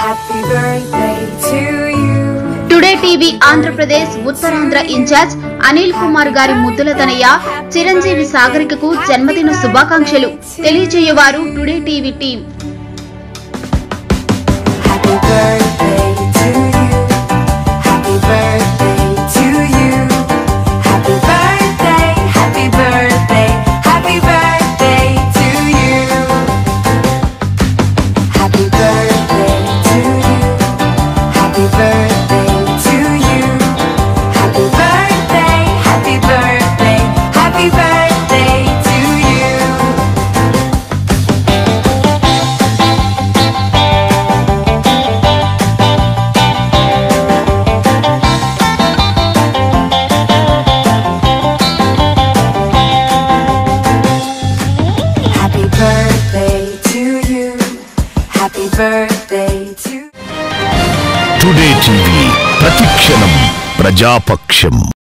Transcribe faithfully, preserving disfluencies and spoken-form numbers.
Happy birthday to you. Today TV Andhra Pradesh Uttarandhra incharge Anil Kumar గారి ముద్దుల తనయ చిరంజీవి సాగరికకు జన్మదిన శుభాకాంక్షలు తెలియజేయవారు today TV team. Happy birthday to you. Happy birthday to you. Happy birthday, happy birthday, happy birthday to you. Happy birthday to you. Happy birthday to you. Happy birthday, happy birthday, happy birthday to you. Happy birthday to you. Happy birthday to today TV ప్రతిక్షణం ప్రజాపక్షం.